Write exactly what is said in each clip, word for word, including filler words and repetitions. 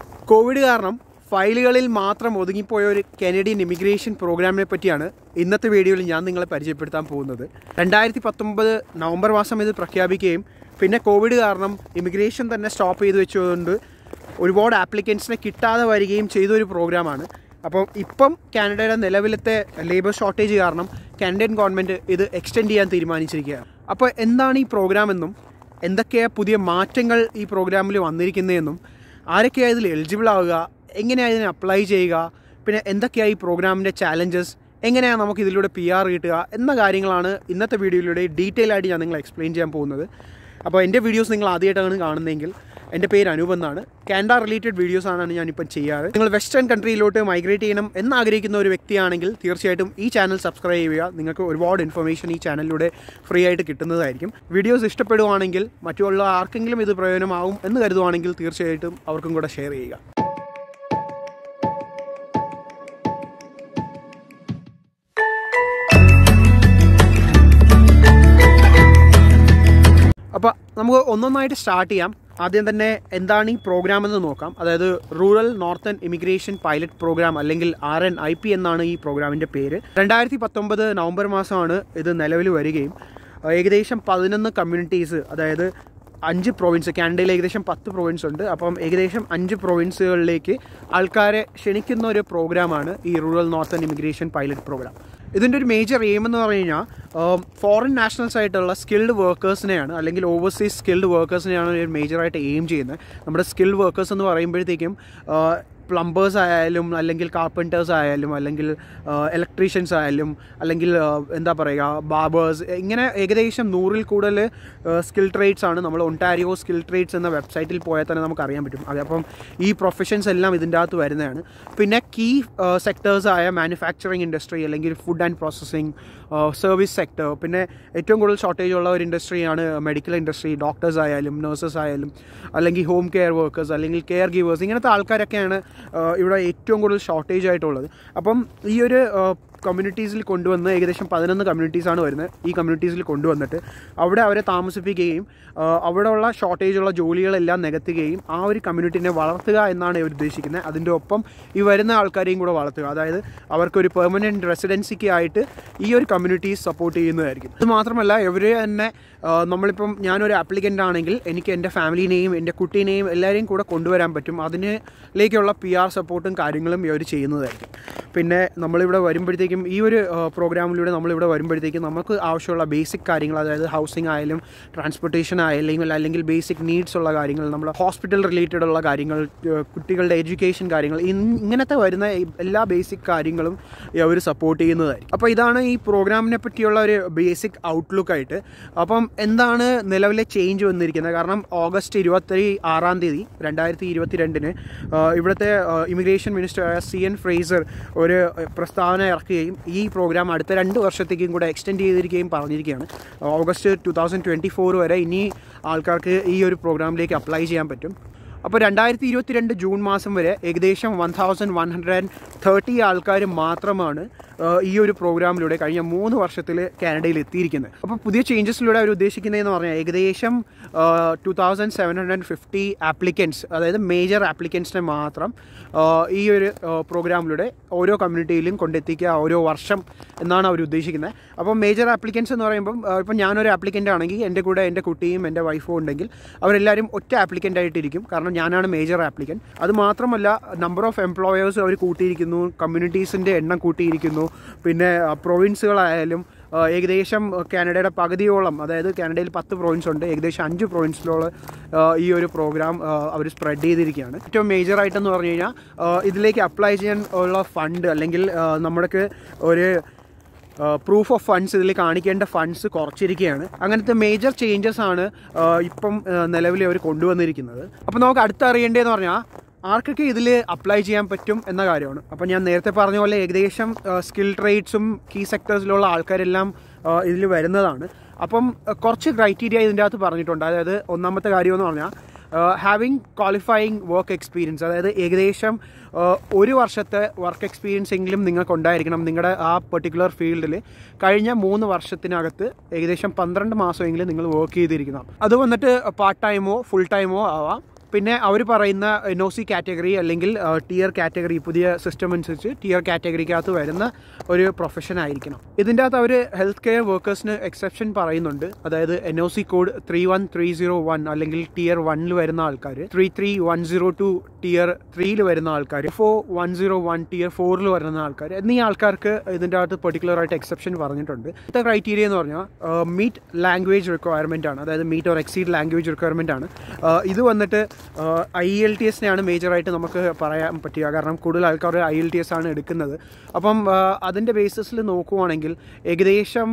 Covid കാരണം ഫയലുകളിൽ മാത്രം ഒതുങ്ങിപ്പോയ ഒരു കനേഡിയൻ ഇമിഗ്രേഷൻ പ്രോഗ്രാമിനെ പറ്റിയാണ് ഇന്നത്തെ വീഡിയോയിൽ ഞാൻ നിങ്ങളെ പരിചയപ്പെടുത്താൻ പോകുന്നത്. രണ്ടായിരത്തി പത്തൊമ്പത് നവംബർ മാസം ഇത് പ്രഖ്യാപിക്കുകയും പിന്നെ കോവിഡ് കാരണം ഇമിഗ്രേഷൻ തന്നെ സ്റ്റോപ്പ് ചെയ്ത് വെച്ചതുകൊണ്ട് ഒരുപാട് ആപ്ലിക്കൻസിനെ കിട്ടാതെ വരികയും ചെയ്തൊരു പ്രോഗ്രാമാണ്. അപ്പം ഇപ്പം കാനഡയുടെ നിലവിലത്തെ ലേബർ ഷോർട്ടേജ് കാരണം കാനഡിയൻ ഗവൺമെൻറ് ഇത് എക്സ്റ്റെൻഡ് ചെയ്യാൻ തീരുമാനിച്ചിരിക്കുകയാണ്. അപ്പോൾ എന്താണ് ഈ പ്രോഗ്രാം എന്നും എന്തൊക്കെയാണ് പുതിയ മാറ്റങ്ങൾ ഈ പ്രോഗ്രാമിൽ വന്നിരിക്കുന്നതെന്നും ആരൊക്കെയാണ് ഇതിൽ എലിജിബിൾ ആവുക, എങ്ങനെയാണ് ഇതിനെ അപ്ലൈ ചെയ്യുക, പിന്നെ എന്തൊക്കെയാണ് ഈ പ്രോഗ്രാമിൻ്റെ ചാലഞ്ചസ്, എങ്ങനെയാണ് നമുക്ക് ഇതിലൂടെ പി ആർ കിട്ടുക എന്ന കാര്യങ്ങളാണ് ഇന്നത്തെ വീഡിയോയിലൂടെ ഡീറ്റെയിൽ ആയിട്ട് ഞാൻ നിങ്ങളെ എക്സ്പ്ലെയിൻ ചെയ്യാൻ പോകുന്നത്. അപ്പോൾ എൻ്റെ വീഡിയോസ് നിങ്ങൾ ആദ്യമായിട്ടാണ് കാണുന്നതെങ്കിൽ എൻ്റെ പേര് അനൂപ് എന്നാണ്. കാനഡ റിലേറ്റഡ് വീഡിയോസാണ് ഞാനിപ്പം ചെയ്യാറ്. നിങ്ങൾ വെസ്റ്റേൺ കൺട്രിയിലോട്ട് മൈഗ്രേറ്റ് ചെയ്യണം എന്നാഗ്രഹിക്കുന്ന ഒരു വ്യക്തിയാണെങ്കിൽ തീർച്ചയായിട്ടും ഈ ചാനൽ സബ്സ്ക്രൈബ് ചെയ്യുക. നിങ്ങൾക്ക് ഒരുപാട് ഇൻഫർമേഷൻ ഈ ചാനലിലൂടെ ഫ്രീ ആയിട്ട് കിട്ടുന്നതായിരിക്കും. വീഡിയോസ് ഇഷ്ടപ്പെടുവാണെങ്കിൽ മറ്റുള്ള ആർക്കെങ്കിലും ഇത് പ്രയോജനമാവും എന്ന് കരുതുവാണെങ്കിൽ തീർച്ചയായിട്ടും അവർക്കും കൂടെ ഷെയർ ചെയ്യുക. അപ്പോൾ നമുക്ക് ഒന്നൊന്നായിട്ട് സ്റ്റാർട്ട് ചെയ്യാം. ആദ്യം തന്നെ എന്താണ് ഈ പ്രോഗ്രാം എന്ന് നോക്കാം. അതായത് rural northern immigration pilot programme അല്ലെങ്കിൽ ആർ എൻ ഐ പി എന്നാണ് ഈ പ്രോഗ്രാമിൻ്റെ പേര്. രണ്ടായിരത്തി പത്തൊമ്പത് നവംബർ മാസമാണ് ഇത് നിലവിൽ വരികയും ഏകദേശം പതിനൊന്ന് കമ്മ്യൂണിറ്റീസ്, അതായത് അഞ്ച് പ്രൊവിൻസ്, കാനഡയിൽ ഏകദേശം പത്ത് പ്രൊവിൻസ് ഉണ്ട്. അപ്പം ഏകദേശം അഞ്ച് പ്രൊവിൻസുകളിലേക്ക് ആൾക്കാരെ ക്ഷണിക്കുന്ന ഒരു പ്രോഗ്രാമാണ് ഈ rural northern immigration pilot programme. ഇതിൻ്റെ ഒരു മേജർ എയിം എന്ന് പറഞ്ഞു കഴിഞ്ഞാൽ ഫോറിൻ നാഷണൽസ് ആയിട്ടുള്ള സ്കിൽഡ് വർക്കേഴ്സിനെയാണ്, അല്ലെങ്കിൽ ഓവർസീസ് സ്കിൽഡ് വർക്കേഴ്സിനെയാണ് ഒരു മേജറായിട്ട് എയിം ചെയ്യുന്നത്. നമ്മുടെ സ്കിൽഡ് വർക്കേഴ്സ് എന്ന് പറയുമ്പോഴത്തേക്കും പ്ലംബേഴ്സ് ആയാലും അല്ലെങ്കിൽ കാർപ്പൻറ്റേഴ്സ് ആയാലും അല്ലെങ്കിൽ ഇലക്ട്രീഷ്യൻസ് ആയാലും അല്ലെങ്കിൽ എന്താ പറയുക ബാർബേഴ്സ്, ഇങ്ങനെ ഏകദേശം നൂറിൽ കൂടുതൽ സ്കിൽ ട്രേഡ്സ് ആണ്. നമ്മൾ ഒണ്ടാരിയോ സ്കിൽ ട്രേഡ്സ് എന്ന വെബ്സൈറ്റിൽ പോയാൽ തന്നെ നമുക്ക് അറിയാൻ പറ്റും. അതപ്പം ഈ പ്രൊഫഷൻസ് എല്ലാം ഇതിൻ്റെ അകത്ത് വരുന്നതാണ്. പിന്നെ കീ സെക്ടേഴ്സ് ആയ മാനുഫാക്ചറിങ് ഇൻഡസ്ട്രി അല്ലെങ്കിൽ food and processing, service sector, പിന്നെ ഏറ്റവും കൂടുതൽ ഷോർട്ടേജ് ഉള്ള ഒരു ഇൻഡസ്ട്രിയാണ് മെഡിക്കൽ ഇൻഡസ്ട്രി. ഡോക്ടേഴ്സ് ആയാലും നഴ്സസ് ആയാലും അല്ലെങ്കിൽ ഹോം കെയർ വർക്കേഴ്സ് അല്ലെങ്കിൽ കെയർ ഗീവേഴ്സ്, ഇങ്ങനത്തെ ആൾക്കാരൊക്കെയാണ് ഇവിടെ ഏറ്റവും കൂടുതൽ ഷോർട്ടേജ് ആയിട്ടുള്ളത്. അപ്പം ഈ ഒരു കമ്മ്യൂണിറ്റീസിൽ കൊണ്ടുവന്ന് ഏകദേശം പതിനൊന്ന് കമ്മ്യൂണിറ്റീസാണ് വരുന്നത്. ഈ കമ്മ്യൂണിറ്റീസിൽ കൊണ്ടുവന്നിട്ട് അവിടെ അവരെ താമസിപ്പിക്കുകയും അവിടെയുള്ള ഷോർട്ടേജുള്ള ജോലികളെല്ലാം നികത്തുകയും ആ ഒരു കമ്മ്യൂണിറ്റിനെ വളർത്തുക എന്നാണ് ഇവർ ഉദ്ദേശിക്കുന്നത്. അതിൻ്റെ ഒപ്പം ഈ വരുന്ന ആൾക്കാരെയും കൂടെ വളർത്തുക, അതായത് അവർക്കൊരു പെർമനൻറ്റ് റെസിഡൻസിക്ക് ആയിട്ട് ഈ ഒരു കമ്മ്യൂണിറ്റീസ് സപ്പോർട്ട് ചെയ്യുന്നതായിരിക്കും. അത് മാത്രമല്ല ഇവർ തന്നെ നമ്മളിപ്പം ഞാനൊരു ആപ്ലിക്കൻ്റ് ആണെങ്കിൽ എനിക്ക് എൻ്റെ ഫാമിലിനെയും എൻ്റെ കുട്ടീനെയും എല്ലാവരെയും കൂടെ കൊണ്ടുവരാൻ പറ്റും. അതിലേക്കുള്ള പി ആർ സപ്പോർട്ടും കാര്യങ്ങളും ഇവർ ചെയ്യുന്നതായിരിക്കും. പിന്നെ നമ്മളിവിടെ വരുമ്പോഴത്തേക്കും ഈ ഒരു പ്രോഗ്രാമിലൂടെ നമ്മളിവിടെ വരുമ്പോഴത്തേക്കും നമുക്ക് ആവശ്യമുള്ള ബേസിക് കാര്യങ്ങൾ, അതായത് ഹൗസിംഗ് ആയാലും ട്രാൻസ്പോർട്ടേഷൻ ആയാലും അല്ലെങ്കിൽ ബേസിക് നീഡ്സ് ഉള്ള കാര്യങ്ങൾ, നമ്മുടെ ഹോസ്പിറ്റൽ റിലേറ്റഡ് ഉള്ള കാര്യങ്ങൾ, കുട്ടികളുടെ എഡ്യൂക്കേഷൻ കാര്യങ്ങൾ, ഇങ്ങനത്തെ വരുന്ന എല്ലാ ബേസിക് കാര്യങ്ങളും അവർ സപ്പോർട്ട് ചെയ്യുന്നതായിരിക്കും. അപ്പോൾ ഇതാണ് ഈ പ്രോഗ്രാമിനെ പറ്റിയുള്ള ഒരു ബേസിക് ഔട്ട്ലുക്കായിട്ട്. അപ്പം എന്താണ് നിലവിലെ ചേഞ്ച് വന്നിരിക്കുന്നത്? കാരണം ഓഗസ്റ്റ് ഇരുപത്തി ആറാം തീയതി രണ്ടായിരത്തി ഇരുപത്തി രണ്ടിന് ഇവിടുത്തെ ഇമിഗ്രേഷൻ മിനിസ്റ്ററായ സി എൻ ഫ്രേസർ ഒരു പ്രസ്താവന ഇറക്കുകയും ഈ പ്രോഗ്രാം അടുത്ത രണ്ട് വർഷത്തേക്കും കൂടെ എക്സ്റ്റെൻഡ് ചെയ്തിരിക്കുകയും പറഞ്ഞിരിക്കുകയാണ്. August two thousand twenty four വരെ ഇനി ആൾക്കാർക്ക് ഈ ഒരു പ്രോഗ്രാമിലേക്ക് അപ്ലൈ ചെയ്യാൻ പറ്റും. അപ്പോൾ രണ്ടായിരത്തി ഇരുപത്തി രണ്ട് ജൂൺ മാസം വരെ ഏകദേശം one thousand one hundred and thirty ആൾക്കാർ മാത്രമാണ് ഈ ഒരു പ്രോഗ്രാമിലൂടെ കഴിഞ്ഞ മൂന്ന് വർഷത്തിൽ കാനഡയിൽ എത്തിയിരിക്കുന്നത്. അപ്പോൾ പുതിയ ചേഞ്ചസിലൂടെ അവർ ഉദ്ദേശിക്കുന്നതെന്ന് പറഞ്ഞാൽ ഏകദേശം two thousand seven hundred and fifty applicants, അതായത് മേജർ ആപ്ലിക്കൻസിനെ മാത്രം ഈ ഒരു പ്രോഗ്രാമിലൂടെ ഓരോ കമ്മ്യൂണിറ്റിയിലും കൊണ്ടെത്തിക്കുക ഓരോ വർഷം എന്നാണ് അവർ ഉദ്ദേശിക്കുന്നത്. അപ്പോൾ മേജർ ആപ്ലിക്കൻസ് എന്ന് പറയുമ്പം ഇപ്പം ഞാനൊരു ആപ്ലിക്കൻ്റ് ആണെങ്കിൽ എൻ്റെ കൂടെ എൻ്റെ കുട്ടിയും എൻ്റെ വൈഫും ഉണ്ടെങ്കിൽ അവരെല്ലാവരും ഒറ്റ ആപ്ലിക്കൻ്റ് ആയിട്ടിരിക്കും. കാരണം ഞാനാണ് മേജർ ആപ്ലിക്കൻ്റ്. അത് മാത്രമല്ല നമ്പർ ഓഫ് എംപ്ലോയേഴ്സ് അവർ കൂട്ടിയിരിക്കുന്നു, കമ്മ്യൂണിറ്റീസിൻ്റെ എണ്ണം കൂട്ടിയിരിക്കുന്നു. പിന്നെ പ്രൊവിൻസുകളായാലും ഏകദേശം കാനഡയുടെ പകുതിയോളം, അതായത് കാനഡയിൽ പത്ത് പ്രൊവിൻസ് ഉണ്ട്, ഏകദേശം അഞ്ച് പ്രൊവിൻസിലുള്ള ഈ ഒരു പ്രോഗ്രാം അവർ സ്പ്രെഡ് ചെയ്തിരിക്കുകയാണ്. ഏറ്റവും മേജറായിട്ടെന്ന് പറഞ്ഞു കഴിഞ്ഞാൽ ഇതിലേക്ക് അപ്ലൈ ചെയ്യാൻ ഉള്ള ഫണ്ട് അല്ലെങ്കിൽ നമ്മൾക്ക് ഒരു പ്രൂഫ് ഓഫ് ഫണ്ട്സ്, ഇതിൽ കാണിക്കേണ്ട ഫണ്ട്സ് കുറച്ചിരിക്കുകയാണ്. അങ്ങനത്തെ മേജർ ചേഞ്ചസ് ആണ് ഇപ്പം നിലവിൽ അവർ കൊണ്ടുവന്നിരിക്കുന്നത്. അപ്പോൾ നമുക്ക് അടുത്ത് അറിയേണ്ടതെന്ന് പറഞ്ഞാൽ ആർക്കൊക്കെ ഇതിൽ അപ്ലൈ ചെയ്യാൻ പറ്റും എന്ന കാര്യമാണ്. അപ്പോൾ ഞാൻ നേരത്തെ പറഞ്ഞ പോലെ ഏകദേശം സ്കിൽ ട്രേഡ്സും കീ സെക്ടേഴ്സിലുള്ള ആൾക്കാരെല്ലാം ഇതിൽ വരുന്നതാണ്. അപ്പം കുറച്ച് ക്രൈറ്റീരിയ ഇതിൻ്റെ അകത്ത് പറഞ്ഞിട്ടുണ്ട്. അതായത് ഒന്നാമത്തെ കാര്യമെന്ന് പറഞ്ഞാൽ ഹാവിങ് ക്വാളിഫയിങ് വർക്ക് എക്സ്പീരിയൻസ്, അതായത് ഏകദേശം ഒരു വർഷത്തെ വർക്ക് എക്സ്പീരിയൻസ് എങ്കിലും നിങ്ങൾക്ക് ഉണ്ടായിരിക്കണം നിങ്ങളുടെ ആ പെർട്ടിക്കുലർ ഫീൽഡിൽ. കഴിഞ്ഞ മൂന്ന് വർഷത്തിനകത്ത് ഏകദേശം പന്ത്രണ്ട് മാസമെങ്കിലും നിങ്ങൾ വർക്ക് ചെയ്തിരിക്കണം. അത് വന്നിട്ട് പാർട്ട് ടൈമോ ഫുൾ ടൈമോ ആവാം. പിന്നെ അവർ പറയുന്ന എൻ ഒ സി കാറ്റഗറി അല്ലെങ്കിൽ ടിയർ കാറ്റഗറി പുതിയ സിസ്റ്റം അനുസരിച്ച് ടിയർ കാറ്റഗറിക്കകത്ത് വരുന്ന ഒരു പ്രൊഫഷൻ ആയിരിക്കണം. ഇതിൻ്റെ അകത്ത് അവർ ഹെൽത്ത് കെയർ വർക്കേഴ്സിന് എക്സെപ്ഷൻ പറയുന്നുണ്ട്. അതായത് N O C code three one three zero one അല്ലെങ്കിൽ ടിയർ വണ്ണിൽ വരുന്ന ആൾക്കാർ, three three one zero two tier ത്രീയിൽ വരുന്ന ആൾക്കാർ, four one zero one tier ഫോറിൽ വരുന്ന ആൾക്കാർ എന്നീ ആൾക്കാർക്ക് ഇതിൻ്റെ അകത്ത് പെർട്ടിക്കുലർ ആയിട്ട് എക്സെപ്ഷൻ പറഞ്ഞിട്ടുണ്ട്. അടുത്ത ക്രൈറ്റീരിയ എന്ന് പറഞ്ഞാൽ മീറ്റ് ലാംഗ്വേജ് റിക്വയർമെൻ്റ് ആണ്. അതായത് meet or exceed language requirement ആണ്. ഇത് വന്നിട്ട് ഐ എൽ ടി എസിനെയാണ് മേജറായിട്ട് നമുക്ക് പറയാൻ പറ്റുക. കാരണം കൂടുതൽ ആൾക്കാർ ഐ എൽ ടി എസ് ആണ് എടുക്കുന്നത്. അപ്പം അതിൻ്റെ ബേസിസിൽ നോക്കുവാണെങ്കിൽ ഏകദേശം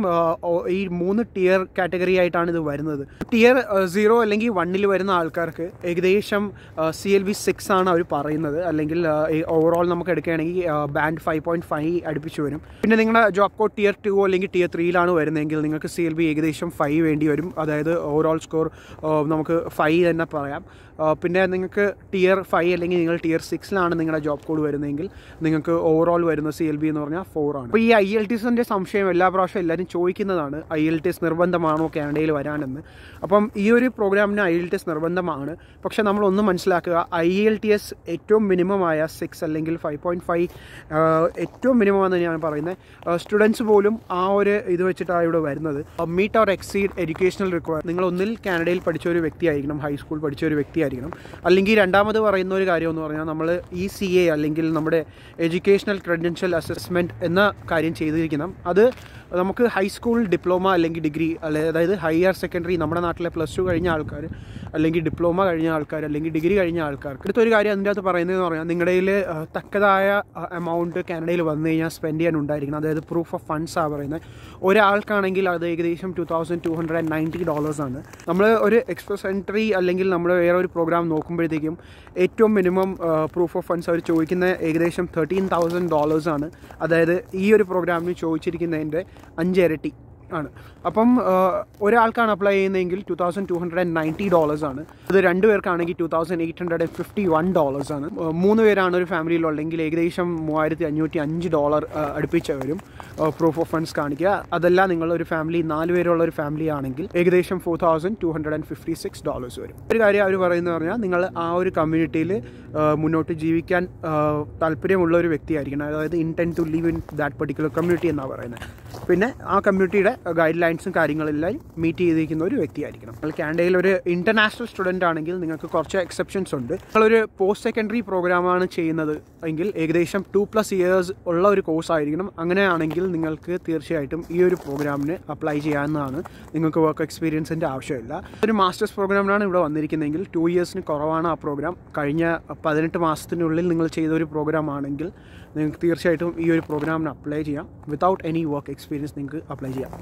ഈ മൂന്ന് ടിയർ കാറ്റഗറി ആയിട്ടാണ് ഇത് വരുന്നത്. ടിയർ സീറോ അല്ലെങ്കിൽ വണ്ണിൽ വരുന്ന ആൾക്കാർക്ക് ഏകദേശം സി എൽ ബി സിക്സ് ആണ് അവർ പറയുന്നത്. അല്ലെങ്കിൽ ഓവറോൾ നമുക്ക് എടുക്കുകയാണെങ്കിൽ ബാൻഡ് ഫൈവ് പോയിൻറ്റ് ഫൈവ് അടുപ്പിച്ച് വരും. പിന്നെ നിങ്ങളുടെ ജോബ് കോഡ് ടിയർ ടു അല്ലെങ്കിൽ ടിയർ ത്രീയിലാണ് വരുന്നതെങ്കിൽ നിങ്ങൾക്ക് സി എൽ ബി ഏകദേശം ഫൈവ് വേണ്ടി വരും. അതായത് ഓവറോൾ സ്കോർ നമുക്ക് ഫൈവ് തന്നെ പറയാം. പിന്നെ നിങ്ങൾക്ക് ടിയർ ഫൈവ് അല്ലെങ്കിൽ നിങ്ങൾ ടിയർ സിക്സിലാണ് നിങ്ങളുടെ ജോബ് കോഡ് വരുന്നതെങ്കിൽ നിങ്ങൾക്ക് ഓവറോൾ വരുന്ന സി എൽ ബി എന്ന് പറഞ്ഞാൽ ഫോർ ആണ്. അപ്പോൾ ഈ ഐ എൽ ടി എസിൻ്റെ സംശയം എല്ലാ പ്രാവശ്യം എല്ലാവരും ചോദിക്കുന്നതാണ്, ഐ എൽ ടി എസ് നിർബന്ധമാണോ കാനഡയിൽ വരാനെന്ന്. അപ്പം ഈ ഒരു പ്രോഗ്രാമിന് ഐ എൽ ടി എസ് നിർബന്ധമാണ്. പക്ഷേ നമ്മളൊന്ന് മനസ്സിലാക്കുക, ഐ എൽ ടി എസ് ഏറ്റവും മിനിമമായ സിക്സ് അല്ലെങ്കിൽ ഫൈവ് പോയിൻറ്റ് ഫൈവ് ഏറ്റവും മിനിമം എന്ന് ഞാൻ പറയുന്നത്. സ്റ്റുഡൻസ് പോലും ആ ഒരു ഇത് വെച്ചിട്ടാണ് ഇവിടെ വരുന്നത്. Meet or exceed educational require. നിങ്ങൾ ഒന്നിൽ കാനഡയിൽ പഠിച്ച ഒരു വ്യക്തിയായിരിക്കണം, ഹൈസ്കൂൾ പഠിച്ച ഒരു വ്യക്തിയായിരിക്കണം. അല്ലെങ്കിൽ രണ്ടാമത് പറയുന്ന ഒരു കാര്യം എന്ന് പറഞ്ഞാൽ നമ്മൾ ഇ സി എ അല്ലെങ്കിൽ നമ്മുടെ എഡ്യൂക്കേഷണൽ ക്രെഡൻഷ്യൽ അസസ്മെൻറ്റ് എന്ന കാര്യം ചെയ്തിരിക്കണം. അത് നമുക്ക് ഹൈസ്കൂൾ ഡിപ്ലോമ അല്ലെങ്കിൽ ഡിഗ്രി അല്ലെ അതായത് ഹയർ സെക്കൻഡറി നമ്മുടെ നാട്ടിലെ പ്ലസ് ടു കഴിഞ്ഞ ആൾക്കാർ അല്ലെങ്കിൽ ഡിപ്ലോമ കഴിഞ്ഞ ആൾക്കാർ അല്ലെങ്കിൽ ഡിഗ്രി കഴിഞ്ഞ ആൾക്കാർക്ക് അടുത്തൊരു കാര്യം അതിൻ്റെ അകത്ത് പറയുന്നതെന്ന് പറഞ്ഞാൽ നിങ്ങളുടെ കയ്യിൽ തക്കതായ എമൗണ്ട് കാനഡയിൽ വന്നു കഴിഞ്ഞാൽ സ്പെൻഡ് ചെയ്യാൻ ഉണ്ടായിരിക്കണം. അതായത് പ്രൂഫ് ഓഫ് ഫണ്ട്സാണ് പറയുന്നത്. ഒരാൾക്കാണെങ്കിൽ അത് ഏകദേശം two thousand two hundred and ninety ഡോളേഴ്സാണ്. നമ്മൾ ഒരു എക്സ്പ്രസ് എൻട്രി അല്ലെങ്കിൽ നമ്മൾ വേറെ ഒരു പ്രോഗ്രാം നോക്കുമ്പോഴത്തേക്കും ഏറ്റവും മിനിമം പ്രൂഫ് ഓഫ് ഫണ്ട്സ് അവർ ചോദിക്കുന്ന ഏകദേശം തേർട്ടീൻ തൗസൻഡ് ഡോളേഴ്സാണ്. അതായത് ഈ ഒരു പ്രോഗ്രാമിന് ചോദിച്ചിരിക്കുന്നതിൻ്റെ അഞ്ചിരട്ടി ആണ്. അപ്പം ഒരാൾക്കാണ് അപ്ലൈ ചെയ്യുന്നതെങ്കിൽ two thousand two hundred and ninety ഡോളേഴ്സാണ്. ഇത് രണ്ട് പേർക്കാണെങ്കിൽ two thousand eight hundred and fifty one ഡോളേഴ്സാണ്. മൂന്ന് പേരാണ് ഒരു ഫാമിലിയിലുള്ളെങ്കിൽ ഏകദേശം മൂവായിരത്തി അഞ്ഞൂറ്റി അഞ്ച് ഡോളർ അടുപ്പിച്ച് വരും പ്രൂഫ് ഓഫ് ഫണ്ട്സ് കാണിക്കുക. അതല്ല നിങ്ങളൊരു ഫാമിലി നാല് പേരുള്ള ഒരു ഫാമിലി ആണെങ്കിൽ ഏകദേശം four thousand two hundred and fifty six dollars വരും. ഒരു കാര്യം അവർ പറയുന്നത് പറഞ്ഞാൽ നിങ്ങൾ ആ ഒരു കമ്മ്യൂണിറ്റിയിൽ മുന്നോട്ട് ജീവിക്കാൻ താല്പര്യമുള്ള ഒരു വ്യക്തിയായിരിക്കണം. അതായത് intent to live in that particular community എന്നാണ് പറയുന്നത്. പിന്നെ ആ കമ്മ്യൂണിറ്റിയുടെ ഗൈഡ് ലൈൻസും കാര്യങ്ങളെല്ലാം മീറ്റ് ചെയ്തിരിക്കുന്ന ഒരു വ്യക്തിയായിരിക്കണം. നിങ്ങൾ കാനഡയിൽ ഒരു ഇൻ്റർനാഷണൽ സ്റ്റുഡൻ്റ് ആണെങ്കിൽ നിങ്ങൾക്ക് കുറച്ച് എക്സെപ്ഷൻസ് ഉണ്ട്. നിങ്ങളൊരു പോസ്റ്റ് സെക്കൻഡറി പ്രോഗ്രാമാണ് ചെയ്യുന്നത് എങ്കിൽ ഏകദേശം ടു പ്ലസ് ഇയേഴ്സ് ഉള്ള ഒരു കോഴ്സ് ആയിരിക്കണം. അങ്ങനെയാണെങ്കിൽ നിങ്ങൾക്ക് തീർച്ചയായിട്ടും ഈ ഒരു പ്രോഗ്രാമിന് അപ്ലൈ ചെയ്യാവുന്നതാണ്. നിങ്ങൾക്ക് വർക്ക് എക്സ്പീരിയൻസിൻ്റെ ആവശ്യമില്ല. ഒരു മാസ്റ്റേഴ്സ് പ്രോഗ്രാമിനാണ് ഇവിടെ വന്നിരിക്കുന്നതെങ്കിൽ ടു ഇയേഴ്സിന് കുറവാണ് ആ പ്രോഗ്രാം. കഴിഞ്ഞ പതിനെട്ട് മാസത്തിനുള്ളിൽ നിങ്ങൾ ചെയ്ത ഒരു പ്രോഗ്രാം ആണെങ്കിൽ നിങ്ങൾക്ക് തീർച്ചയായിട്ടും ഈ ഒരു പ്രോഗ്രാമിന് അപ്ലൈ ചെയ്യാം. വിതൗട്ട് എനി വർക്ക് എക്സ്പീരിയൻസ് നിങ്ങൾക്ക് അപ്ലൈ ചെയ്യാം.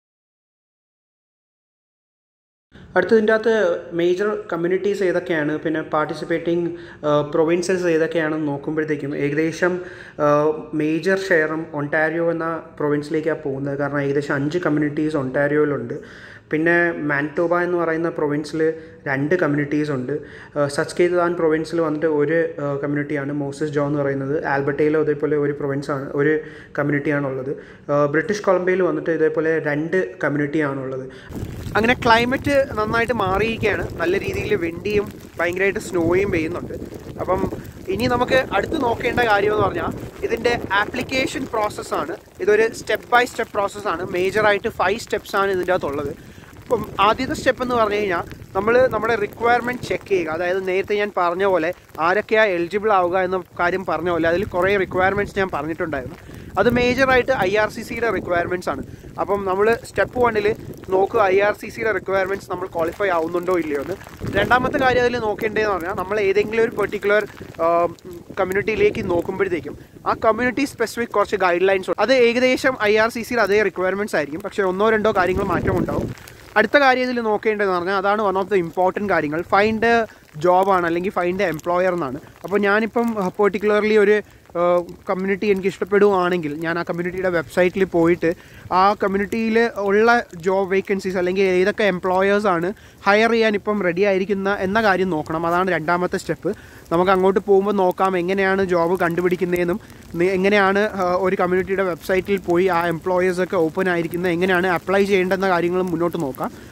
അടുത്തതിൻ്റെ അകത്ത് മേജർ കമ്മ്യൂണിറ്റീസ് ഏതൊക്കെയാണ്, പിന്നെ പാർട്ടിസിപ്പേറ്റിംഗ് പ്രൊവിൻസസ് ഏതൊക്കെയാണെന്ന് നോക്കുമ്പോഴത്തേക്കും ഏകദേശം മേജർ ഷെയറും ഒണ്ടാരിയോ എന്ന പ്രൊവിൻസിലേക്കാണ് പോകുന്നത്. കാരണം ഏകദേശം അഞ്ച് കമ്മ്യൂണിറ്റീസ് ഒണ്ടാരിയോയിലുണ്ട്. പിന്നെ മാൻറ്റോബ എന്ന് പറയുന്ന പ്രൊവിൻസിൽ രണ്ട് കമ്മ്യൂണിറ്റീസ് ഉണ്ട്. സസ്കേതാൻ പ്രൊവിൻസിൽ വന്നിട്ട് ഒരു കമ്മ്യൂണിറ്റിയാണ് മോസസ് ജോ എന്ന് പറയുന്നത്. ആൽബർട്ടയിലും അതേപോലെ ഒരു പ്രൊവിൻസാണ് ഒരു കമ്മ്യൂണിറ്റിയാണുള്ളത്. ബ്രിട്ടീഷ് കൊളംബിയയിൽ വന്നിട്ട് ഇതേപോലെ രണ്ട് കമ്മ്യൂണിറ്റിയാണുള്ളത്. അങ്ങനെ ക്ലൈമറ്റ് നന്നായിട്ട് മാറിയിരിക്കുകയാണ്. നല്ല രീതിയിൽ വിൻഡിയും ഭയങ്കരമായിട്ട് സ്നോയും പെയ്യുന്നുണ്ട്. അപ്പം ഇനി നമുക്ക് അടുത്ത് നോക്കേണ്ട കാര്യം എന്ന് പറഞ്ഞാൽ ഇതിൻ്റെ ആപ്ലിക്കേഷൻ പ്രോസസ്സാണ്. ഇതൊരു സ്റ്റെപ്പ് ബൈ സ്റ്റെപ്പ് പ്രോസസ്സാണ്. മേജറായിട്ട് ഫൈവ് സ്റ്റെപ്സാണ് ഇതിൻ്റെ അകത്തുള്ളത്. അപ്പം ആദ്യത്തെ സ്റ്റെപ്പ് എന്ന് പറഞ്ഞു കഴിഞ്ഞാൽ നമ്മൾ നമ്മുടെ റിക്വയർമെൻറ്റ് ചെക്ക് ചെയ്യുക. അതായത് നേരത്തെ ഞാൻ പറഞ്ഞ പോലെ ആരൊക്കെയാണ് എലിജിബിൾ ആവുക എന്ന കാര്യം പറഞ്ഞ പോലെ അതിൽ കുറേ റിക്വയർമെൻറ്റ്സ് ഞാൻ പറഞ്ഞിട്ടുണ്ടായിരുന്നു. അത് മേജറായിട്ട് ഐ ആർ സി സിയുടെ റിക്വയർമെൻറ്റ്സ് ആണ്. അപ്പം നമ്മൾ സ്റ്റെപ്പ് വണ്ണിൽ നോക്കുക ഐ ആർ സി സിയുടെ റിക്വയർമെൻറ്റ്സ് നമ്മൾ ക്വാളിഫൈ ആവുന്നുണ്ടോ ഇല്ലയോ എന്ന്. രണ്ടാമത്തെ കാര്യം അതിൽ നോക്കേണ്ടതെന്ന് പറഞ്ഞാൽ നമ്മൾ ഏതെങ്കിലും ഒരു പെർട്ടിക്കുലർ കമ്മ്യൂണിറ്റിയിലേക്ക് നോക്കുമ്പോഴത്തേക്കും ആ കമ്മ്യൂണിറ്റി സ്പെസിഫിക് കുറച്ച് ഗൈഡ് ലൈൻസ് ഉണ്ട്. അത് ഏകദേശം ഐ ആർ സി സിയുടെ അതേ റിക്വയർമെൻറ്റ്സ് ആയിരിക്കും, പക്ഷേ ഒന്നോ രണ്ടോ കാര്യങ്ങൾ മാറ്റം ഉണ്ടാവും. അടുത്ത കാര്യം ഇതിൽ നോക്കേണ്ടതെന്ന് പറഞ്ഞാൽ അതാണ് വൺ ഓഫ് ദ ഇമ്പോർട്ടൻറ്റ് കാര്യങ്ങൾ. ഫൈൻഡ് ജോബാണ് അല്ലെങ്കിൽ ഫൈൻഡ് എംപ്ലോയർ എന്നാണ്. അപ്പോൾ ഞാനിപ്പം പെർട്ടിക്കുലർലി ഒരു കമ്മ്യൂണിറ്റി എനിക്ക് ഇഷ്ടപ്പെടുകയാണെങ്കിൽ ഞാൻ ആ കമ്മ്യൂണിറ്റിയുടെ വെബ്സൈറ്റിൽ പോയിട്ട് ആ കമ്മ്യൂണിറ്റിയിൽ ഉള്ള ജോബ് വേക്കൻസീസ് അല്ലെങ്കിൽ ഏതൊക്കെ എംപ്ലോയേഴ്സാണ് ഹയർ ചെയ്യാൻ ഇപ്പം റെഡി ആയിരിക്കുന്ന എന്ന കാര്യം നോക്കണം. അതാണ് രണ്ടാമത്തെ സ്റ്റെപ്പ്. നമുക്ക് അങ്ങോട്ട് പോകുമ്പോൾ നോക്കാം എങ്ങനെയാണ് ജോബ് കണ്ടുപിടിക്കുന്നതെന്നും എങ്ങനെയാണ് ഒരു കമ്മ്യൂണിറ്റിയുടെ വെബ്സൈറ്റിൽ പോയി ആ എംപ്ലോയേഴ്സൊക്കെ ഓപ്പൺ ആയിരിക്കുന്നത് എങ്ങനെയാണ് അപ്ലൈ ചെയ്യേണ്ടെന്ന കാര്യങ്ങളും മുന്നോട്ട് നോക്കാം.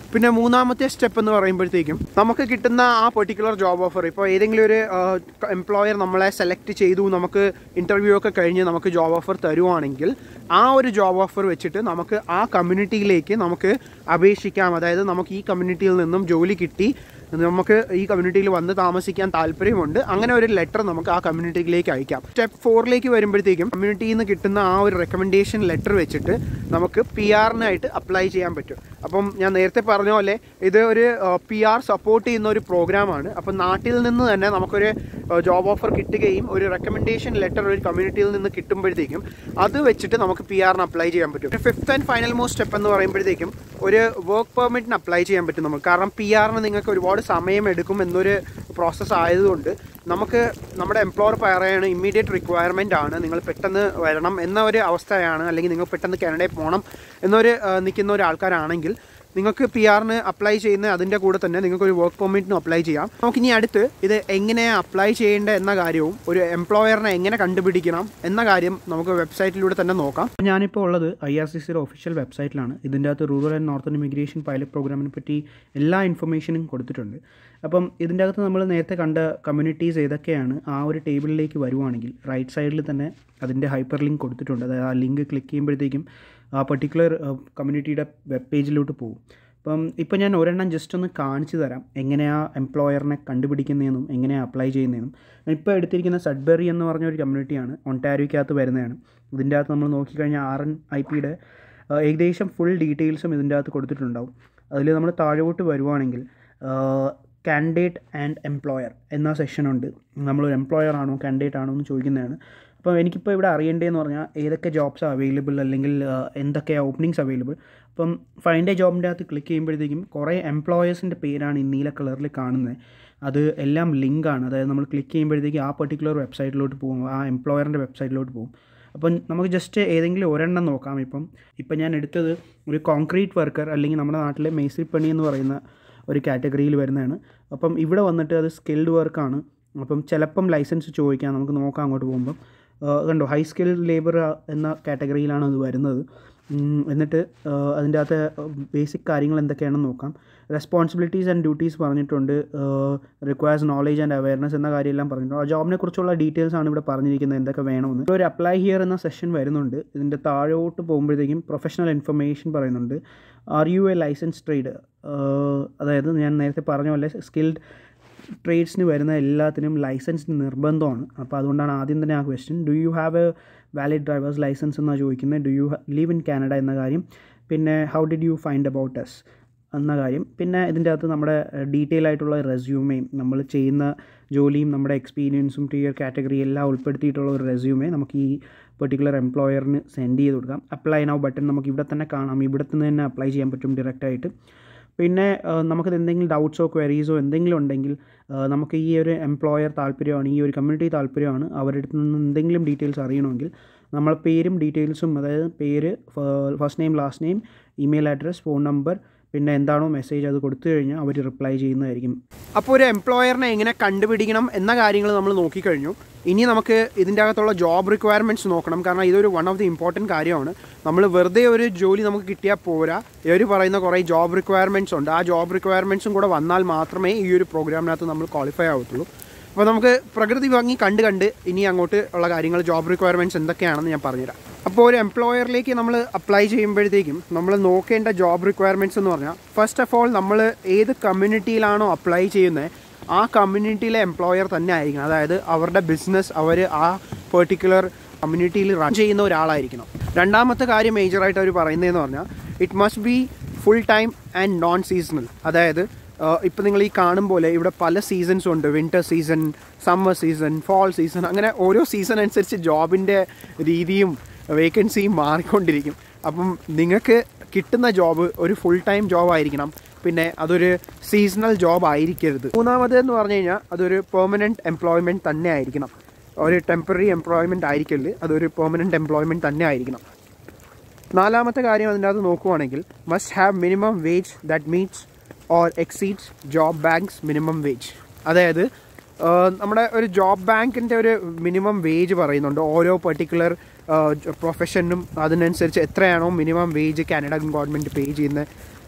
പിന്നെ മൂന്നാമത്തെ സ്റ്റെപ്പ് എന്ന് പറയുമ്പോഴത്തേക്കും നമുക്ക് കിട്ടുന്ന ആ പെർട്ടിക്കുലർ ജോബ് ഓഫർ, ഇപ്പോൾ ഏതെങ്കിലും ഒരു എംപ്ലോയർ നമ്മളെ സെലക്ട് ചെയ്തു, നമുക്ക് ഇൻ്റർവ്യൂ ഒക്കെ കഴിഞ്ഞ് നമുക്ക് ജോബ് ഓഫർ തരുവാണെങ്കിൽ ആ ഒരു ജോബ് ഓഫർ വെച്ചിട്ട് നമുക്ക് ആ കമ്മ്യൂണിറ്റിയിലേക്ക് നമുക്ക് അപേക്ഷിക്കാം. അതായത് നമുക്ക് ഈ കമ്മ്യൂണിറ്റിയിൽ നിന്നും ജോലി കിട്ടി, നമുക്ക് ഈ കമ്മ്യൂണിറ്റിയിൽ വന്ന് താമസിക്കാൻ താല്പര്യമുണ്ട്, അങ്ങനെ ഒരു ലെറ്റർ നമുക്ക് ആ കമ്മ്യൂണിറ്റിയിലേക്ക് അയക്കാം. സ്റ്റെപ്പ് ഫോറിലേക്ക് വരുമ്പോഴത്തേക്കും കമ്മ്യൂണിറ്റിയിൽ നിന്ന് കിട്ടുന്ന ആ ഒരു റെക്കമെൻഡേഷൻ ലെറ്റർ വെച്ചിട്ട് നമുക്ക് പി ആറിനായിട്ട് അപ്ലൈ ചെയ്യാൻ പറ്റും. അപ്പം ഞാൻ നേരത്തെ പറഞ്ഞ പോലെ ഇത് ഒരു പി ആർ സപ്പോർട്ട് ചെയ്യുന്ന ഒരു പ്രോഗ്രാമാണ്. അപ്പം നാട്ടിൽ നിന്ന് തന്നെ നമുക്കൊരു ജോബ് ഓഫർ കിട്ടുകയും ഒരു റെക്കമെൻഡേഷൻ ലെറ്റർ ഒരു കമ്മ്യൂണിറ്റിയിൽ നിന്ന് കിട്ടുമ്പോഴത്തേക്കും അത് വെച്ചിട്ട് നമുക്ക് പി ആറിന് അപ്ലൈ ചെയ്യാൻ പറ്റും. Fifth and final most step എന്ന് പറയുമ്പോഴത്തേക്കും ഒരു വർക്ക് പെർമിറ്റിന് അപ്ലൈ ചെയ്യാൻ പറ്റും നമുക്ക്. കാരണം പി ആറിന് നിങ്ങൾക്ക് ഒരുപാട് സമയം എടുക്കും എന്നൊരു പ്രോസസ്സ് ആയതുകൊണ്ട് നമുക്ക് നമ്മുടെ എംപ്ലോയർ പറയാണ് ഇമ്മീഡിയറ്റ് റിക്വയർമെൻ്റ് ആണ്, നിങ്ങൾ പെട്ടെന്ന് വരണം എന്ന ഒരു അവസ്ഥയാണ്, അല്ലെങ്കിൽ നിങ്ങൾ പെട്ടെന്ന് കാനഡയിൽ പോകണം എന്നൊരു നിൽക്കുന്ന ഒരു ആൾക്കാരാണെങ്കിൽ നിങ്ങൾക്ക് പി ആറിന് അപ്ലൈ ചെയ്യുന്ന അതിൻ്റെ കൂടെ തന്നെ നിങ്ങൾക്ക് ഒരു വർക്ക് പെർമിറ്റിനും അപ്ലൈ ചെയ്യാം. നമുക്കിനി അടുത്ത് ഇത് എങ്ങനെയാണ് അപ്ലൈ ചെയ്യേണ്ടത് എന്ന കാര്യവും ഒരു എംപ്ലോയറിനെ എങ്ങനെ കണ്ടുപിടിക്കണം എന്ന കാര്യം നമുക്ക് വെബ്സൈറ്റിലൂടെ തന്നെ നോക്കാം. ഞാനിപ്പോൾ ഉള്ളത് ഐ ആർ സി സിയുടെ ഒഫീഷ്യൽ വെബ്സൈറ്റിലാണ്. ഇതിൻ്റെ അകത്ത് rural and northern immigration pilot പ്രോഗ്രാമിനെ പറ്റി എല്ലാ ഇൻഫർമേഷനും കൊടുത്തിട്ടുണ്ട്. അപ്പം ഇതിൻ്റെ അകത്ത് നമ്മൾ നേരത്തെ കണ്ട കമ്മ്യൂണിറ്റീസ് ഏതൊക്കെയാണ് ആ ഒരു ടേബിളിലേക്ക് വരുവാണെങ്കിൽ റൈറ്റ് സൈഡിൽ തന്നെ അതിൻ്റെ ഹൈപ്പർ ലിങ്ക് കൊടുത്തിട്ടുണ്ട്. അതായത് ആ ലിങ്ക് ക്ലിക്ക് ചെയ്യുമ്പോഴത്തേക്കും ആ പെർട്ടിക്കുലർ കമ്മ്യൂണിറ്റിയുടെ വെബ് പേജിലോട്ട് പോകും. അപ്പം ഇപ്പം ഞാൻ ഒരെണ്ണം ജസ്റ്റ് ഒന്ന് കാണിച്ചു തരാം എങ്ങനെയാണ് എംപ്ലോയറിനെ കണ്ടുപിടിക്കുന്നതെന്നും എങ്ങനെയാണ് അപ്ലൈ ചെയ്യുന്നതെന്നും. ഇപ്പോൾ എടുത്തിരിക്കുന്ന സഡ്ബറി എന്ന് പറഞ്ഞ ഒരു കമ്മ്യൂണിറ്റിയാണ്, ഒണ്ടാരിയോയ്ക്കകത്ത് വരുന്നതാണ്. ഇതിൻ്റെ അകത്ത് നമ്മൾ നോക്കിക്കഴിഞ്ഞാൽ ആർ എൻ ഐ പിയുടെ ഏകദേശം ഫുൾ ഡീറ്റെയിൽസും ഇതിൻ്റെ അകത്ത് കൊടുത്തിട്ടുണ്ടാവും. അതിൽ നമ്മൾ താഴോട്ട് വരുവാണെങ്കിൽ കാൻഡിഡേറ്റ് ആൻഡ് എംപ്ലോയർ എന്ന സെക്ഷനുണ്ട്. നമ്മളൊരു എംപ്ലോയർ ആണോ കാൻഡിഡേറ്റ് ആണോ എന്ന് ചോദിക്കുന്നതാണ്. അപ്പോൾ എനിക്കിപ്പോൾ ഇവിടെ അറിയേണ്ടതെന്ന് പറഞ്ഞാൽ ഏതൊക്കെ ജോബ്സ് അവൈലബിൾ, അല്ലെങ്കിൽ എന്തൊക്കെയാണ് ഓപ്പണിങ്സ് അവൈലബിൾ. അപ്പം ഫൈൻഡ് എ ജോബിൻ്റെ അകത്ത് ക്ലിക്ക് ചെയ്യുമ്പോഴത്തേക്കും കുറേ എംപ്ലോയേഴ്സിൻ്റെ പേരാണ് ഈ നീല കളറിൽ കാണുന്നത്. അത് എല്ലാം ലിങ്കാണ്. അതായത് നമ്മൾ ക്ലിക്ക് ചെയ്യുമ്പോഴത്തേക്കും ആ പെർട്ടിക്കുലർ വെബ്സൈറ്റിലോട്ട് പോകും, ആ എംപ്ലോയറിൻ്റെ വെബ്സൈറ്റിലോട്ട് പോകും. അപ്പം നമുക്ക് ജസ്റ്റ് ഏതെങ്കിലും ഒരെണ്ണം നോക്കാം. ഇപ്പം ഇപ്പം ഞാൻ എടുത്തത് ഒരു കോൺക്രീറ്റ് വർക്കർ, അല്ലെങ്കിൽ നമ്മുടെ നാട്ടിലെ മേസ്ത്രിപ്പണി എന്ന് പറയുന്ന ഒരു കാറ്റഗറിയിൽ വരുന്നതാണ്. അപ്പം ഇവിടെ വന്നിട്ട് അത് സ്കിൽഡ് വർക്കാണ്. അപ്പം ചിലപ്പം ലൈസൻസ് ചോദിക്കാം, നമുക്ക് നോക്കാം അങ്ങോട്ട് പോകുമ്പം. കണ്ടോ, ഹൈ സ്കിൽഡ് ലേബർ എന്ന കാറ്റഗറിയിലാണ് അത് വരുന്നത്. എന്നിട്ട് അതിൻ്റെ അകത്ത് ബേസിക് കാര്യങ്ങൾ എന്തൊക്കെയാണെന്ന് നോക്കാം. റെസ്പോൺസിബിലിറ്റീസ് ആൻഡ് ഡ്യൂട്ടീസ് പറഞ്ഞിട്ടുണ്ട്, റിക്വയർസ് നോളേജ് ആൻഡ് അവയർനെസ് എന്ന കാര്യമെല്ലാം പറഞ്ഞിട്ടുണ്ട്. ആ ജോബിനെ കുറിച്ചുള്ള ഡീറ്റെയിൽസ് ആണ് ഇവിടെ പറഞ്ഞിരിക്കുന്നത്, എന്തൊക്കെ വേണമെന്ന്. ഒരു അപ്ലൈ ഹിയർ എന്ന സെഷൻ വരുന്നുണ്ട്. ഇതിൻ്റെ താഴോട്ട് പോകുമ്പോഴത്തേക്കും പ്രൊഫഷണൽ ഇൻഫർമേഷൻ പറയുന്നുണ്ട്. Are you a licence trade, അതായത് ഞാൻ നേരത്തെ പറഞ്ഞ പോലെ സ്കിൽഡ് ട്രേഡ്സിന് വരുന്ന എല്ലാത്തിനും ലൈസൻസ് നിർബന്ധമാണ്. അപ്പോൾ അതുകൊണ്ടാണ് ആദ്യം തന്നെ ആ question. Do you have a valid drivers licence എന്നാണ് ചോദിക്കുന്നത്. Do you live in Canada എന്ന കാര്യം. പിന്നെ how did you find about us എന്ന കാര്യം. പിന്നെ ഇതിൻ്റെ അകത്ത് നമ്മുടെ ഡീറ്റെയിൽ ആയിട്ടുള്ള റെസ്യൂമേയും നമ്മൾ ചെയ്യുന്ന ജോലിയും നമ്മുടെ എക്സ്പീരിയൻസും ടിയർ കാറ്റഗറി എല്ലാം ഉൾപ്പെടുത്തിയിട്ടുള്ള ഒരു റെസ്യൂമേ നമുക്ക് ഈ പെർട്ടിക്കുലർ എംപ്ലോയറിന് സെൻഡ് ചെയ്ത് കൊടുക്കാം. അപ്ലൈ നൗ ബട്ടൺ നമുക്ക് ഇവിടെ തന്നെ കാണാം. ഇവിടെ നിന്ന് തന്നെ അപ്ലൈ ചെയ്യാൻ പറ്റും ഡയറക്റ്റായിട്ട്. പിന്നെ നമുക്കത് എന്തെങ്കിലും ഡൗട്ട്സോ ക്വയറീസോ എന്തെങ്കിലും ഉണ്ടെങ്കിൽ നമുക്ക് ഈ ഒരു എംപ്ലോയർ താല്പര്യമാണ്, ഈ ഒരു കമ്മ്യൂണിറ്റി താല്പര്യമാണ്, അവരുടെ അടുത്ത് നിന്ന് എന്തെങ്കിലും ഡീറ്റെയിൽസ് അറിയണമെങ്കിൽ നമ്മൾ പേരും ഡീറ്റെയിൽസും, അതായത് പേര്, first name, last name, email address, phone number, പിന്നെ എന്താണോ മെസ്സേജ് അത് കൊടുത്തു കഴിഞ്ഞാൽ അവർ റിപ്ലൈ ചെയ്യുന്നതായിരിക്കും. അപ്പോൾ ഒരു എംപ്ലോയറിനെ എങ്ങനെ കണ്ടുപിടിക്കണം എന്ന കാര്യങ്ങൾ നമ്മൾ നോക്കിക്കഴിഞ്ഞു. ഇനി നമുക്ക് ഇതിൻ്റെ അകത്തുള്ള ജോബ് റിക്വയർമെൻറ്റ്സ് നോക്കണം. കാരണം ഇതൊരു വൺ ഓഫ് ദി ഇമ്പോർട്ടൻറ്റ് കാര്യമാണ്. നമ്മൾ വെറുതെ ഒരു ജോലി നമുക്ക് കിട്ടിയാൽ പോരാ, ഇവർ പറയുന്ന കുറേ ജോബ് റിക്വയർമെൻറ്റ്സ് ഉണ്ട്. ആ ജോബ് റിക്വയർമെൻറ്റ്സും കൂടെ വന്നാൽ മാത്രമേ ഈ ഒരു പ്രോഗ്രാമിനകത്ത് നമ്മൾ ക്വാളിഫൈ ആവത്തുള്ളൂ. അപ്പോൾ നമുക്ക് പ്രകൃതി ഭംഗി കണ്ട് കണ്ട് ഇനി അങ്ങോട്ട് ഉള്ള കാര്യങ്ങൾ, ജോബ് റിക്വയർമെൻറ്റ്സ് എന്തൊക്കെയാണെന്ന് ഞാൻ പറഞ്ഞുതരാം. അപ്പോൾ ഒരു എംപ്ലോയറിലേക്ക് നമ്മൾ അപ്ലൈ ചെയ്യുമ്പോഴത്തേക്കും നമ്മൾ നോക്കേണ്ട ജോബ് റിക്വയർമെൻറ്റ്സ് എന്ന് പറഞ്ഞാൽ, ഫസ്റ്റ് ഓഫ് ഓൾ നമ്മൾ ഏത് കമ്മ്യൂണിറ്റിയിലാണോ അപ്ലൈ ചെയ്യുന്നത് ആ കമ്മ്യൂണിറ്റിയിലെ എംപ്ലോയർ തന്നെ ആയിരിക്കണം. അതായത് അവരുടെ ബിസിനസ് അവർ ആ പെർട്ടിക്കുലർ കമ്മ്യൂണിറ്റിയിൽ റൺ ചെയ്യുന്ന ഒരാളായിരിക്കണം. രണ്ടാമത്തെ കാര്യം മേജറായിട്ട് അവർ പറയുന്നതെന്ന് പറഞ്ഞാൽ, it must be full time and non seasonal. അതായത് ഇപ്പോൾ നിങ്ങൾ ഈ കാണും പോലെ ഇവിടെ പല സീസൺസും ഉണ്ട്. Winter season, summer season, fall season, അങ്ങനെ ഓരോ സീസൺ അനുസരിച്ച് ജോബിൻ്റെ രീതിയും വേക്കൻസിയും മാറിക്കൊണ്ടിരിക്കും. അപ്പം നിങ്ങൾക്ക് കിട്ടുന്ന ജോബ് ഒരു ഫുൾ ടൈം ജോബ് ആയിരിക്കണം. പിന്നെ അതൊരു സീസണൽ ജോബ് ആയിരിക്കരുത്. മൂന്നാമത് എന്ന് പറഞ്ഞു കഴിഞ്ഞാൽ അതൊരു പെർമനൻറ്റ് എംപ്ലോയ്മെൻറ്റ് തന്നെ ആയിരിക്കണം. ഒരു ടെമ്പററി എംപ്ലോയ്മെൻറ്റ് ആയിരിക്കരുത്, അതൊരു പെർമനൻറ്റ് എംപ്ലോയ്മെൻറ്റ് തന്നെ ആയിരിക്കണം. നാലാമത്തെ കാര്യം അതിൻ്റെ അകത്ത് നോക്കുവാണെങ്കിൽ, must have minimum wage that meets or exceeds job banks minimum wage. അതായത് നമ്മുടെ ഒരു ജോബ് ബാങ്കിൻ്റെ ഒരു മിനിമം വേജ് പറയുന്നുണ്ട്. ഓരോ പെർട്ടിക്കുലർ പ്രൊഫഷനും അതിനനുസരിച്ച് എത്രയാണോ minimum wage Canada government pay ചെയ്യുന്നത്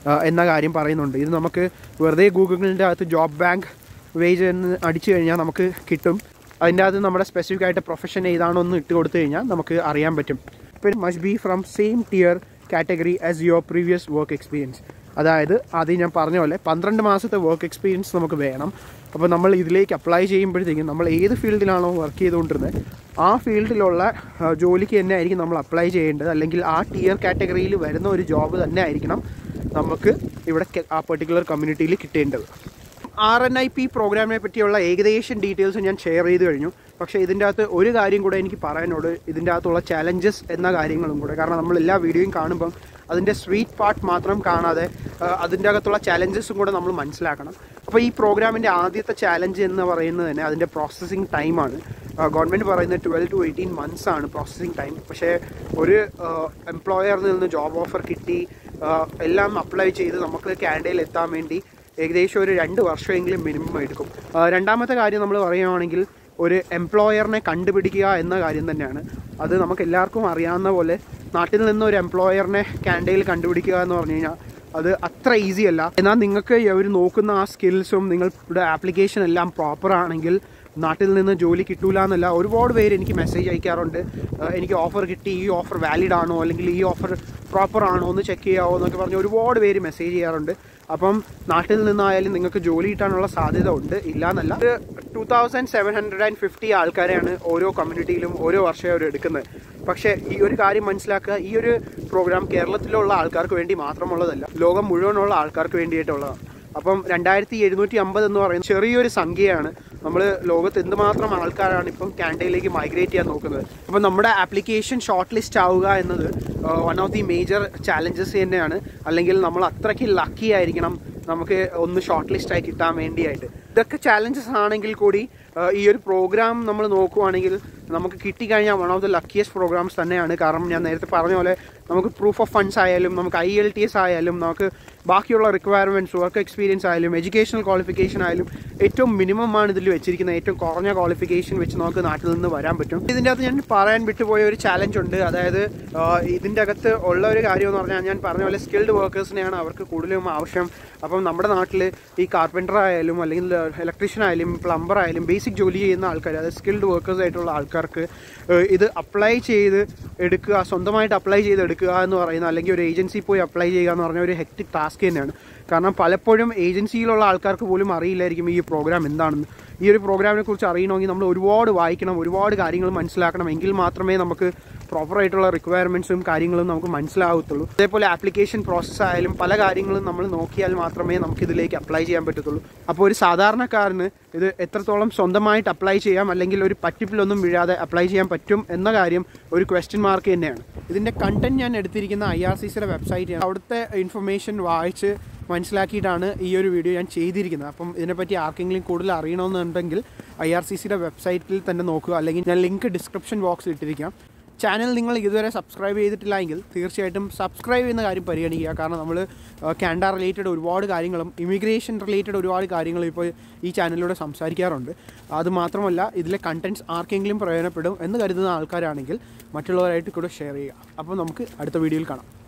എന്ന കാര്യം പറയുന്നുണ്ട്. ഇത് നമുക്ക് വെറുതെ ഗൂഗിളിൻ്റെ അകത്ത് ജോബ് ബാങ്ക് വേജ് എന്ന് അടിച്ചു കഴിഞ്ഞാൽ നമുക്ക് കിട്ടും. അതിൻ്റെ അകത്ത് നമ്മുടെ സ്പെസിഫിക് ആയിട്ട് പ്രൊഫഷൻ ഏതാണോ എന്ന് ഇട്ട് കൊടുത്തു കഴിഞ്ഞാൽ നമുക്ക് അറിയാൻ പറ്റും. പിന്നെ must be from same tier category as your previous work experience. അതായത് ആദ്യം ഞാൻ പറഞ്ഞ പോലെ പന്ത്രണ്ട് മാസത്തെ വർക്ക് എക്സ്പീരിയൻസ് നമുക്ക് വേണം. അപ്പോൾ നമ്മൾ ഇതിലേക്ക് അപ്ലൈ ചെയ്യുമ്പോഴത്തേക്കും നമ്മൾ ഏത് ഫീൽഡിലാണോ വർക്ക് ചെയ്തുകൊണ്ടിരുന്നത് ആ ഫീൽഡിലുള്ള ജോലിക്ക് തന്നെ ആയിരിക്കും നമ്മൾ അപ്ലൈ ചെയ്യേണ്ടത്. അല്ലെങ്കിൽ ആ ടിയർ കാറ്റഗറിയിൽ വരുന്ന ഒരു ജോബ് തന്നെ ആയിരിക്കണം നമുക്ക് ഇവിടെ ആ പെർട്ടിക്കുലർ കമ്മ്യൂണിറ്റിയിൽ കിട്ടേണ്ടത്. ആർ എൻ ഐ പി പ്രോഗ്രാമിനെ പറ്റിയുള്ള ഏകദേശം ഡീറ്റെയിൽസ് ഞാൻ ഷെയർ ചെയ്ത് കഴിഞ്ഞു. പക്ഷേ ഇതിൻ്റെ അകത്ത് ഒരു കാര്യം കൂടെ എനിക്ക് പറയാനോട്, ഇതിൻ്റെ അകത്തുള്ള ചാലഞ്ചസ് എന്ന കാര്യങ്ങളും കൂടെ. കാരണം നമ്മൾ എല്ലാ വീഡിയോയും കാണുമ്പം അതിൻ്റെ സ്വീറ്റ് പാർട്ട് മാത്രം കാണാതെ അതിൻ്റെ അകത്തുള്ള ചാലഞ്ചസും കൂടെ നമ്മൾ മനസ്സിലാക്കണം. അപ്പോൾ ഈ പ്രോഗ്രാമിൻ്റെ ആദ്യത്തെ ചാലഞ്ച് എന്ന് പറയുന്നത് തന്നെ അതിൻ്റെ പ്രോസസ്സിങ് ടൈമാണ്. ഗവൺമെൻറ് പറയുന്നത് ട്വൽവ് ടു എയ്റ്റീൻ മന്ത്സ് ആണ് പ്രോസസ്സിങ് ടൈം. പക്ഷേ ഒരു എംപ്ലോയറിൽ നിന്ന് ജോബ് ഓഫർ കിട്ടി എല്ലാം അപ്ലൈ ചെയ്ത് നമുക്ക് കാനഡയിൽ എത്താൻ വേണ്ടി ഏകദേശം ഒരു രണ്ട് വർഷമെങ്കിലും മിനിമം എടുക്കും. രണ്ടാമത്തെ കാര്യം നമ്മൾ പറയുകയാണെങ്കിൽ ഒരു എംപ്ലോയറിനെ കണ്ടുപിടിക്കുക എന്ന കാര്യം തന്നെയാണ്. അത് നമുക്ക് എല്ലാവർക്കും അറിയാവുന്ന പോലെ നാട്ടിൽ നിന്ന് ഒരു എംപ്ലോയറിനെ കാനഡയിൽ കണ്ടുപിടിക്കുക എന്ന് പറഞ്ഞു കഴിഞ്ഞാൽ അത് അത്ര ഈസി അല്ല. എന്നാൽ നിങ്ങൾക്ക് അവർ നോക്കുന്ന ആ സ്കിൽസും നിങ്ങളുടെ ആപ്ലിക്കേഷൻ എല്ലാം പ്രോപ്പർ ആണെങ്കിൽ നാട്ടിൽ നിന്ന് ജോലി കിട്ടൂല എന്നല്ല. ഒരുപാട് പേര് എനിക്ക് മെസ്സേജ് അയക്കാറുണ്ട്, എനിക്ക് ഓഫർ കിട്ടി, ഈ ഓഫർ വാലിഡ് ആണോ അല്ലെങ്കിൽ ഈ ഓഫർ പ്രോപ്പർ ആണോ ഒന്ന് ചെക്ക് ചെയ്യാമോ എന്നൊക്കെ പറഞ്ഞ് ഒരുപാട് പേര് മെസ്സേജ് ചെയ്യാറുണ്ട്. അപ്പം നാട്ടിൽ നിന്നായാലും നിങ്ങൾക്ക് ജോലി കിട്ടാനുള്ള സാധ്യത ഉണ്ട്, ഇല്ല എന്നല്ല. ഒരു two thousand seven hundred and fifty ആൾക്കാരെയാണ് ഓരോ കമ്മ്യൂണിറ്റിയിലും ഓരോ വർഷം അവർ എടുക്കുന്നത്. പക്ഷേ ഈ ഒരു കാര്യം മനസ്സിലാക്കുക, ഈ ഒരു പ്രോഗ്രാം കേരളത്തിലുള്ള ആൾക്കാർക്ക് വേണ്ടി മാത്രമുള്ളതല്ല, ലോകം മുഴുവനുള്ള ആൾക്കാർക്ക് വേണ്ടിയിട്ടുള്ളതാണ്. അപ്പം രണ്ടായിരത്തി എഴുന്നൂറ്റി അമ്പത് എന്ന് പറയുന്നത് ചെറിയൊരു സംഖ്യയാണ്. നമ്മൾ ലോകത്ത് എന്തുമാത്രം ആൾക്കാരാണ് ഇപ്പം കാനഡയിലേക്ക് മൈഗ്രേറ്റ് ചെയ്യാൻ നോക്കുന്നത്. അപ്പം നമ്മുടെ ആപ്ലിക്കേഷൻ ഷോർട്ട് ലിസ്റ്റ് ആവുക എന്നത് one of the major challenges തന്നെയാണ്. അല്ലെങ്കിൽ നമ്മൾ അത്രയ്ക്ക് ലക്കി ആയിരിക്കണം നമുക്ക് ഒന്ന് ഷോർട്ട് ലിസ്റ്റായി കിട്ടാൻ വേണ്ടിയായിട്ട്. ഇതൊക്കെ ചാലഞ്ചസ് ആണെങ്കിൽ കൂടി ഈ ഒരു പ്രോഗ്രാം നമ്മൾ നോക്കുവാണെങ്കിൽ നമുക്ക് കിട്ടിക്കഴിഞ്ഞാൽ one of the luckiest programmes തന്നെയാണ്. കാരണം ഞാൻ നേരത്തെ പറഞ്ഞ പോലെ നമുക്ക് പ്രൂഫ് ഓഫ് ഫണ്ട്സ് ആയാലും നമുക്ക് ഐ എൽ ടി എസ് ആയാലും നമുക്ക് ബാക്കിയുള്ള റിക്വയർമെൻറ്റ്സ് വർക്ക് എക്സ്പീരിയൻസ് ആയാലും എഡ്യൂക്കേഷണൽ ക്വാളിഫിക്കേഷൻ ആയാലും ഏറ്റവും മിനിമം ആണ് ഇതിൽ വെച്ചിരിക്കുന്നത്. ഏറ്റവും കുറഞ്ഞ ക്വാളിഫിക്കേഷൻ വെച്ച് നമുക്ക് നാട്ടിൽ നിന്ന് വരാൻ പറ്റും. ഇതിൻ്റെ അകത്ത് ഞാൻ പറയാൻ വിട്ടുപോയ ഒരു ചാലഞ്ച് ഉണ്ട്. അതായത് ഇതിൻ്റെ അകത്ത് ഉള്ള ഒരു കാര്യം എന്ന് പറഞ്ഞാൽ ഞാൻ പറഞ്ഞ പോലെ സ്കിൽഡ് വർക്കേഴ്സിനെയാണ് അവർക്ക് കൂടുതലും ആവശ്യം. അപ്പം നമ്മുടെ നാട്ടിൽ ഈ കാർപ്പൻറ്റർ ആയാലും അല്ലെങ്കിൽ ഇലക്ട്രീഷ്യൻ ആയാലും പ്ലംബർ ആയാലും ബേസിക് ജോലി ചെയ്യുന്ന ആൾക്കാർ, അതായത് സ്കിൽഡ് വർക്കേഴ്സ് ആയിട്ടുള്ള ആൾക്കാർക്ക് ഇത് അപ്ലൈ ചെയ്ത് എടുക്കുക, സ്വന്തമായിട്ട് അപ്ലൈ ചെയ്ത് എടുക്കുക എന്ന് പറയുന്ന, അല്ലെങ്കിൽ ഒരു ഏജൻസി പോയി അപ്ലൈ ചെയ്യുക എന്ന് പറഞ്ഞാൽ ഒരു ഹെക്ടിക് ടാസ്ക് തന്നെയാണ്. കാരണം പലപ്പോഴും ഏജൻസിയിലുള്ള ആൾക്കാർക്ക് പോലും അറിയില്ലായിരിക്കും ഈ പ്രോഗ്രാം എന്താണെന്ന്. ഈ ഒരു പ്രോഗ്രാമിനെ കുറിച്ച് അറിയണമെങ്കിൽ നമ്മൾ ഒരുപാട് വായിക്കണം, ഒരുപാട് കാര്യങ്ങൾ മനസ്സിലാക്കണം. എങ്കിൽ മാത്രമേ നമുക്ക് പ്രോപ്പറായിട്ടുള്ള റിക്വയർമെൻറ്റ്സും കാര്യങ്ങളും നമുക്ക് മനസ്സിലാവത്തുള്ളൂ. അതേപോലെ ആപ്ലിക്കേഷൻ പ്രോസസ്സ് ആയാലും പല കാര്യങ്ങളും നമ്മൾ നോക്കിയാൽ മാത്രമേ നമുക്കിതിലേക്ക് അപ്ലൈ ചെയ്യാൻ പറ്റത്തുള്ളൂ. അപ്പോൾ ഒരു സാധാരണക്കാരന് ഇത് എത്രത്തോളം സ്വന്തമായിട്ട് അപ്ലൈ ചെയ്യാം അല്ലെങ്കിൽ ഒരു പറ്റിപ്പിലൊന്നും വീഴാതെ അപ്ലൈ ചെയ്യാൻ പറ്റും എന്ന കാര്യം ഒരു ക്വസ്റ്റ്യൻ മാർക്ക് തന്നെയാണ്. ഇതിൻ്റെ കണ്ടന്റ് ഞാൻ എടുത്തിരിക്കുന്ന ഐ ആർ സി സിയുടെ വെബ്സൈറ്റ്, അവിടുത്തെ ഇൻഫർമേഷൻ വായിച്ച് മനസ്സിലാക്കിയിട്ടാണ് ഈ ഒരു വീഡിയോ ഞാൻ ചെയ്തിരിക്കുന്നത്. അപ്പം ഇതിനെപ്പറ്റി ആർക്കെങ്കിലും കൂടുതൽ അറിയണമെന്നുണ്ടെങ്കിൽ ഐ ആർ സി സിയുടെ വെബ്സൈറ്റിൽ തന്നെ നോക്കുക, അല്ലെങ്കിൽ ഞാൻ ലിങ്ക് ഡിസ്ക്രിപ്ഷൻ ബോക്സിൽ ഇട്ടിരിക്കാം. ചാനൽ നിങ്ങൾ ഇതുവരെ സബ്സ്ക്രൈബ് ചെയ്തിട്ടില്ല എങ്കിൽ തീർച്ചയായിട്ടും സബ്സ്ക്രൈബ് ചെയ്യുന്ന കാര്യം പരിഗണിക്കുക. കാരണം നമ്മൾ കാനഡ റിലേറ്റഡ് ഒരുപാട് കാര്യങ്ങളും ഇമിഗ്രേഷൻ റിലേറ്റഡ് ഒരുപാട് കാര്യങ്ങളും ഇപ്പോൾ ഈ ചാനലിലൂടെ സംസാരിക്കാറുണ്ട്. അതുമാത്രമല്ല ഇതിലെ കണ്ടൻറ്റ്സ് ആർക്കെങ്കിലും പ്രയോജനപ്പെടും എന്ന് കരുതുന്ന ആൾക്കാരാണെങ്കിൽ മറ്റുള്ളവരായിട്ട് കൂടെ ഷെയർ ചെയ്യുക. അപ്പോൾ നമുക്ക് അടുത്ത വീഡിയോയിൽ കാണാം.